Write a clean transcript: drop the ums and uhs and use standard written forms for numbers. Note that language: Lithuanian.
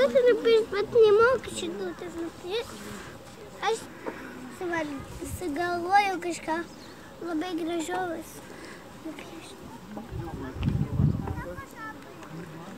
noriu nupiešti, bet nemoku šitutes nupiešti. Aš sugalvojau kažką labai gražaus nupiešti.